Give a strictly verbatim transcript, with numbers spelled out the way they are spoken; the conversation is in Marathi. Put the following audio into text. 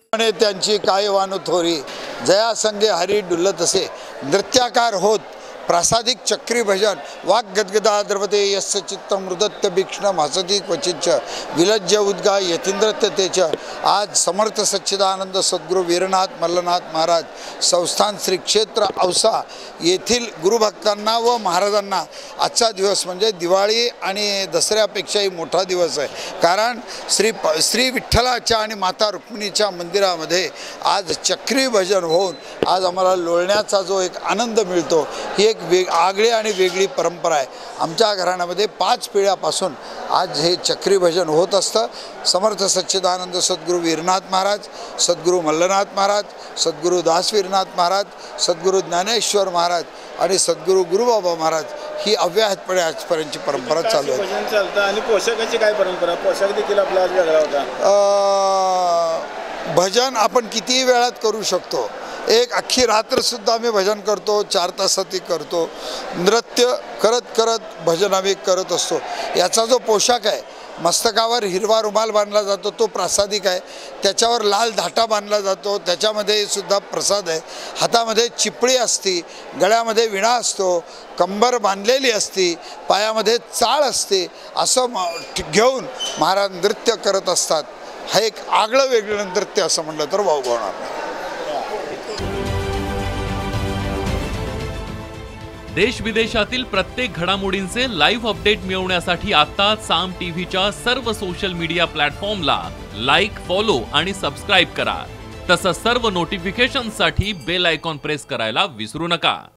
आणि त्यांची काय वानु थोरी जया संगे हरी डुल्लत असे नृत्याकार होत प्रासादिक चक्री भजन वाक गदगदा द्रवते यस्य चित्त मृदत्त भीक्षण हसती क्वचिच्च विलज्ज उद्गा यतींद्रत्यतेच। आज समर्थ सच्चिदानंद सद्गुरू वीरनाथ मल्लनाथ महाराज संस्थान श्री क्षेत्र औसा येथील गुरुभक्तांना व महाराजांना आजचा दिवस म्हणजे दिवाळी आणि दसऱ्यापेक्षाही मोठा दिवस आहे। कारण श्री श्री विठ्ठलाच्या आणि माता रुक्मिणीच्या मंदिरामध्ये आज चक्री भजन होऊन आज आम्हाला लोळण्याचा जो एक आनंद मिळतो ही एक वेग आगळी आणि वेगळी परंपरा आहे। आमच्या घराण्यामध्ये पाच पिढ्यापासून आज हे चक्री भजन होत असतं। समर्थ सच्चिदानंद सद्गुरू वीरनाथ महाराज, सद्गुरू मल्लनाथ महाराज, सद्गुरू दासवीरनाथ महाराज, सद्गुरू ज्ञानेश्वर महाराज आणि सद्गुरू गुरुबाबा महाराज ही अव्याहतपणे आजपर्यंतची परंपरा चालू आहे। भजन चालतं आणि पोशाखाची काय परंपरा? पोशाख देखील आपला आज वेगळा होता। भजन आपण कितीही वेळात करू शकतो। एक अख्खी रात्रसुद्धा आम्ही भजन करतो, चार तासाती करतो। नृत्य करत करत भजन आम्ही करत असतो। याचा जो पोशाख आहे मस्तकावर हिरवा रुमाल बांधला जातो तो प्रासादिक आहे, त्याच्यावर लाल धाटा बांधला जातो त्याच्यामध्ये सुद्धा प्रसाद आहे। हातामध्ये चिपळी असती, गळ्यामध्ये विणा असतो, कंबर बांधलेली असती, पायामध्ये चाळ असते, असं घेऊन महाराज नृत्य करत असतात। हा एक आगळं वेगळं नृत्य असं म्हणलं तर वावगवणार नाही। देश विदेशातील प्रत्येक घडामोडींचे लाईव्ह अपडेट मिळवण्यासाठी आता साम टीव्हीच्या सर्व सोशल मीडिया प्लॅटफॉर्मला लाईक, फॉलो आणि सबस्क्राईब करा। तसंच सर्व नोटिफिकेशनसाठी बेल आयकॉन प्रेस करायला विसरू नका।